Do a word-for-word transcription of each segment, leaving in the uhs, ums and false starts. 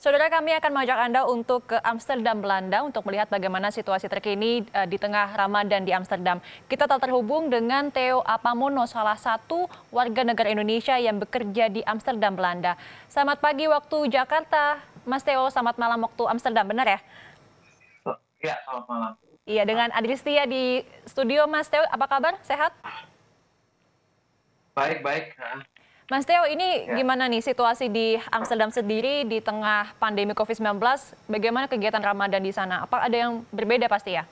Saudara, kami akan mengajak Anda untuk ke Amsterdam, Belanda untuk melihat bagaimana situasi terkini eh, di tengah Ramadan di Amsterdam. Kita telah terhubung dengan Theo Apamono, salah satu warga negara Indonesia yang bekerja di Amsterdam, Belanda. Selamat pagi waktu Jakarta, Mas Theo. Selamat malam waktu Amsterdam, benar ya? Iya, selamat malam. Iya, dengan Adristia di studio. Mas Theo, apa kabar? Sehat? Baik, baik. Heeh. Mas Theo, ini Ya, gimana nih situasi di Amsterdam sendiri di tengah pandemi covid sembilan belas? Bagaimana kegiatan Ramadan di sana? Apa ada yang berbeda pasti ya?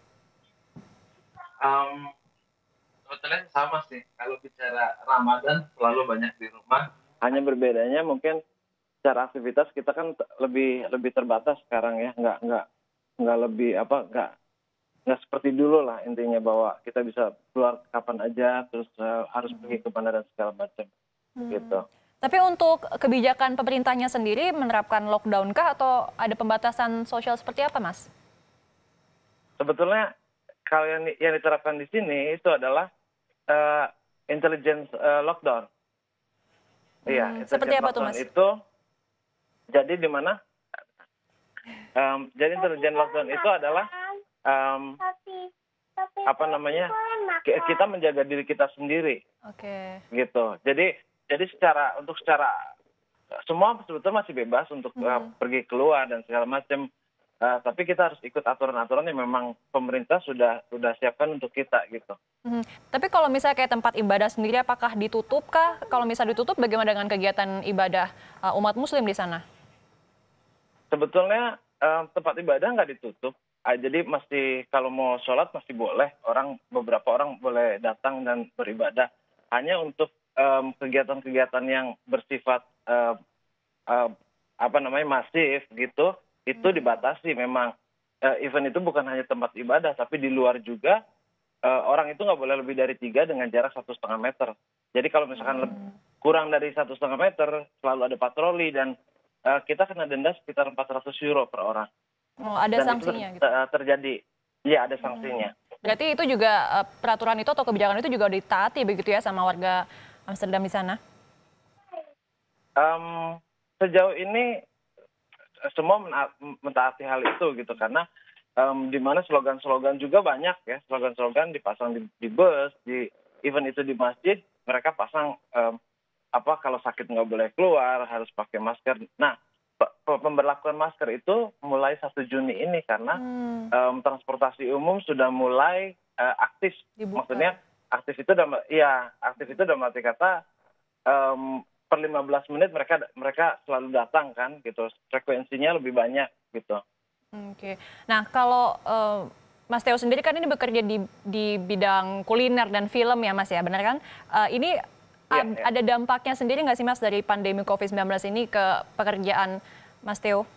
mmm, sebetulnya sama sih, kalau bicara Ramadan selalu banyak di rumah, hanya berbedanya mungkin secara aktivitas kita kan te lebih lebih terbatas sekarang ya, nggak nggak nggak lebih apa, nggak nggak seperti dulu lah intinya bahwa kita bisa keluar kapan aja, terus, eee, harus pergi ke mana dan segala macam, gitu. Hmm. Tapi untuk kebijakan pemerintahnya sendiri menerapkan lockdown kah atau ada pembatasan sosial seperti apa, Mas? Sebetulnya kalau yang di yang diterapkan di sini itu adalah, eee, intelligence, eee, lockdown. Iya, Hmm, seperti intelligent apa tuh, lockdown Mas? itu jadi di mana, mmm, jadi intelligent lockdown itu adalah, mmm, apa namanya, ki kita menjaga diri kita sendiri, Oke. gitu. Jadi jadi secara untuk secara semua sebetulnya masih bebas untuk, eee, Mhm. pergi keluar dan segala macam, eee, tapi kita harus ikut aturan-aturan yang memang pemerintah sudah sudah siapkan untuk kita, gitu. Mhm. Tapi kalau misalnya kayak tempat ibadah sendiri, apakah ditutup kah? Kalau misalnya ditutup, bagaimana dengan kegiatan ibadah uh, umat Muslim di sana? Sebetulnya, eee, tempat ibadah nggak ditutup, eee, jadi masih kalau mau sholat masih boleh, orang beberapa orang boleh datang dan beribadah. Hanya untuk, mmm, kegiatan-kegiatan yang bersifat, eee eee, apa namanya, masif gitu, itu Hmm. dibatasi memang. Eee, event itu bukan hanya tempat ibadah, tapi di luar juga, eee, orang itu nggak boleh lebih dari tiga dengan jarak satu setengah meter. Jadi kalau misalkan leb Hmm. kurang dari satu setengah meter, selalu ada patroli dan, eee, kita kena denda sekitar empat ratus euro per orang, Oh, ada dan itu ter sanksinya gitu. eee, terjadi. Iya, ada Hmm. sanksinya. Berarti itu juga uh, peraturan itu atau kebijakan itu juga ditaati begitu ya sama warga Amsterdam di sana? Mmm, sejauh ini, eee, semua mena mentaati hal itu gitu, karena, mmm, di mana slogan-slogan juga banyak ya, slogan-slogan dipasang di di bus, di event itu di masjid, mereka pasang, mmm, apa, kalau sakit nggak boleh keluar, harus pakai masker. Nah, pe pe pemberlakuan masker itu mulai satu Juni ini karena, Hmm. mmm, transportasi umum sudah mulai, eee, aktif. Dibuka Maksudnya ya? aktif itu dalam iya, aktif itu dalam arti kata, mmm, per lima belas menit mereka mereka selalu datang kan gitu, frekuensinya lebih banyak gitu. Oke. Nah, kalau, eee, Mas Theo sendiri kan ini bekerja di di bidang kuliner dan film ya, Mas, ya, benar kan? Eee, ini Iya, ad iya, ada dampaknya sendiri nggak sih, Mas, dari pandemi covid sembilan belas ini ke pekerjaan Mas Theo?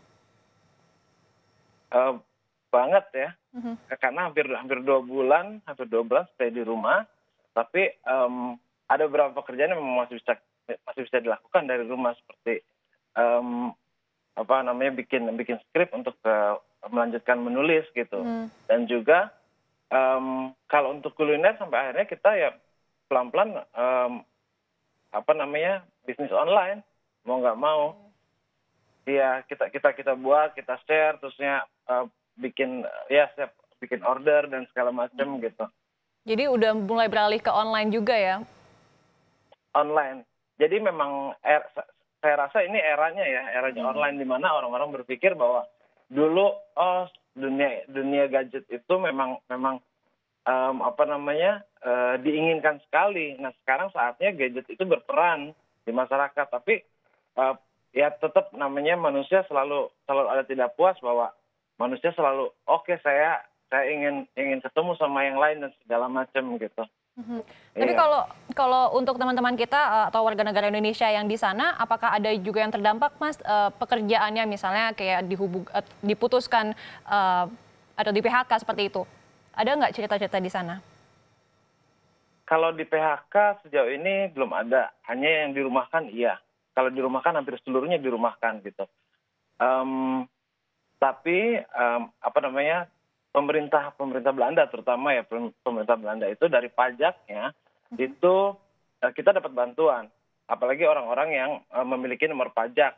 eee, banget ya, Mhm. karena hampir hampir dua bulan, hampir dua bulan stay di rumah, tapi, mmm, ada beberapa pekerjaan yang memang masih bisa masih bisa dilakukan dari rumah seperti, mmm, apa namanya, bikin bikin skrip untuk, eee, melanjutkan menulis gitu. Mhm. Dan juga, mmm, kalau untuk kuliner sampai akhirnya kita ya pelan-pelan, mmm, apa namanya, bisnis online, mau nggak mau. Iya, kita kita kita buat, kita share, terusnya, eee, bikin, ya siap bikin order dan segala macam gitu, Jadi udah mulai beralih ke online juga ya? online. Jadi memang er sa saya rasa ini eranya ya, eranya Mhm. online di mana orang-orang berpikir bahwa dulu, oh dunia dunia gadget itu memang memang, mmm, apa namanya, eee, diinginkan sekali. Nah sekarang saatnya gadget itu berperan di masyarakat, tapi, eee, ya tetap namanya manusia selalu selalu ada tidak puas bahwa manusia selalu, "Oke saya saya ingin ingin ketemu sama yang lain," dan segala macam gitu. Mhm. Tapi Iya. kalau kalau untuk teman-teman kita, eee, atau warga negara Indonesia yang di sana, apakah ada juga yang terdampak, Mas, eee, pekerjaannya misalnya kayak dihubung et diputuskan, eee, atau di-P H K seperti itu? Ada nggak cerita-cerita di sana? Kalau di P H K sejauh ini belum ada, hanya yang dirumahkan iya. Kalau dirumahkan hampir seluruhnya dirumahkan gitu. Mmm, tapi, mmm, apa namanya, pemerintah pemerintah Belanda terutama ya, pem pemerintah Belanda itu dari pajaknya, Mhm. itu, eee, kita dapat bantuan. Apalagi orang-orang yang, eee, memiliki nomor pajak.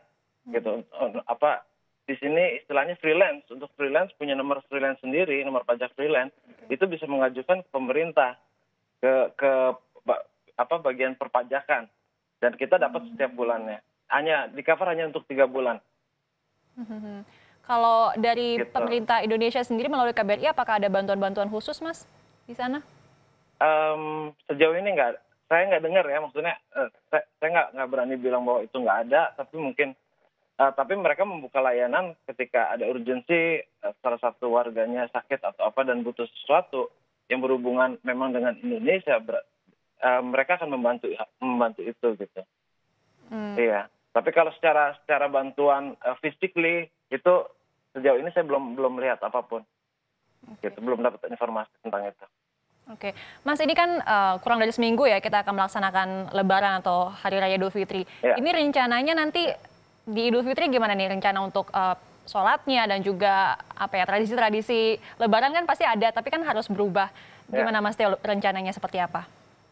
gitu. Eh, Apa di sini istilahnya freelance. Untuk freelance punya nomor freelance sendiri, nomor pajak freelance itu bisa mengajukan ke pemerintah ke ke ba- apa bagian perpajakan dan kita dapat setiap bulannya. Hanya di cover hanya untuk tiga bulan Mhm. Kalau dari gitu. pemerintah Indonesia sendiri melalui K B R I, apakah ada bantuan-bantuan khusus, Mas, di sana? Em, sejauh ini nggak, saya nggak dengar ya, maksudnya eh, saya, saya nggak nggak berani bilang bahwa itu nggak ada, tapi mungkin eh, tapi mereka membuka layanan ketika ada urgensi, eh, salah satu warganya sakit atau apa dan butuh sesuatu yang berhubungan memang dengan Indonesia, ber- eh, mereka akan membantu membantu itu gitu. Hmm. Iya. Tapi kalau secara secara bantuan eh, physically itu sejauh ini saya belum belum melihat apapun. Gitu, belum dapat informasi tentang itu. Oke, Mas, ini kan eh, kurang dari seminggu ya kita akan melaksanakan Lebaran atau Hari Raya Idul Fitri. Ya. Ini rencananya nanti di Idul Fitri gimana nih rencana untuk eh, sholatnya dan juga apa ya tradisi-tradisi Lebaran kan pasti ada, tapi kan harus berubah. Ya. Gimana Mas Teo rencananya seperti apa?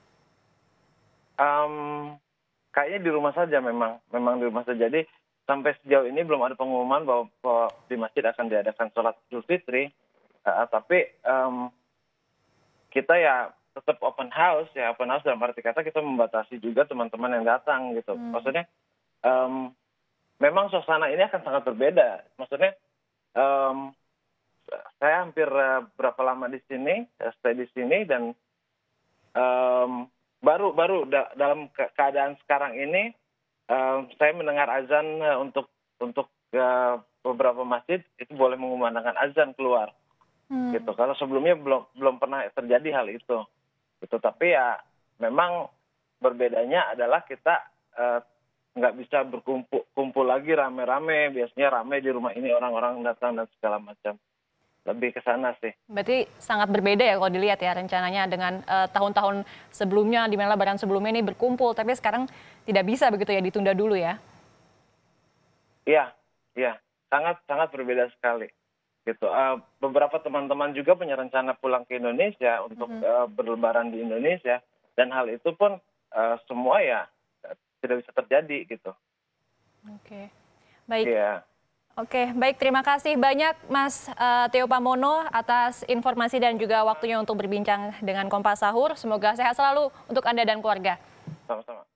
Em, kayaknya di rumah saja memang, memang di rumah saja. Jadi sampai sejauh ini belum ada pengumuman bahwa, bahwa di masjid akan diadakan sholat Idul Fitri. Eh, tapi em, kita ya tetap open house ya, open house dalam arti kata kita membatasi juga teman-teman yang datang gitu. Hmm. Maksudnya em, memang suasana ini akan sangat berbeda. Maksudnya em, saya hampir eh, berapa lama di sini, eh, stay di sini dan em, baru baru da- dalam ke- keadaan sekarang ini em, saya mendengar azan eh, untuk untuk eh, beberapa masjid itu boleh mengumandangkan azan keluar Hmm. gitu. Kalau sebelumnya belum belum pernah terjadi hal itu. Gitu. Tapi ya memang berbedanya adalah kita eh, nggak bisa berkumpul kumpul lagi rame-rame. Biasanya rame di rumah ini orang-orang datang dan segala macam. Lebih ke sana sih. Berarti sangat berbeda ya kalau dilihat ya rencananya dengan eh, tahun-tahun sebelumnya di mana Lebaran sebelumnya ini berkumpul, tapi sekarang tidak bisa begitu ya, ditunda dulu ya. Iya, iya, sangat sangat berbeda sekali. Gitu. Eh, beberapa teman-teman juga punya rencana pulang ke Indonesia untuk eh, berlebaran di Indonesia dan hal itu pun eh, semua ya eh, tidak bisa terjadi gitu. Oke, baik. Iya. Oke, baik. Terima kasih banyak Mas eh, Teo Pamono atas informasi dan juga waktunya untuk berbincang dengan Kompas Sahur. Semoga sehat selalu untuk Anda dan keluarga. Sama-sama.